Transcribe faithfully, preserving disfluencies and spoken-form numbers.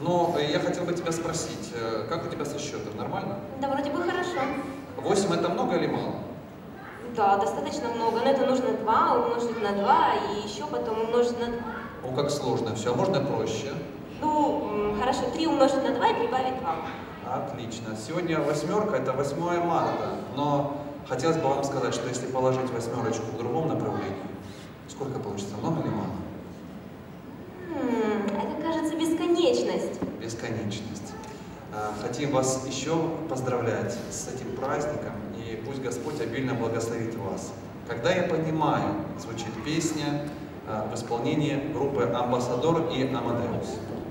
Но я хотел бы тебя спросить, как у тебя со счетом? Нормально? Да, вроде бы хорошо. восемь это много или мало? Да, достаточно много, но это нужно два умножить на два и еще потом умножить на два. О, как сложно все, а можно проще? Ну, хорошо, три умножить на два и прибавить два. Отлично. Сегодня восьмерка, это восьмое марта, но хотелось бы вам сказать, что если положить восьмерочку в другом направлении, сколько получится, много или мало? М-м, это, кажется, бесконечность. Бесконечность. Хотим вас еще поздравлять с этим праздником, и пусть Господь обильно благословит вас. «Когда я понимаю» звучит песня в исполнении группы «Амбассадор» и «Амадеус».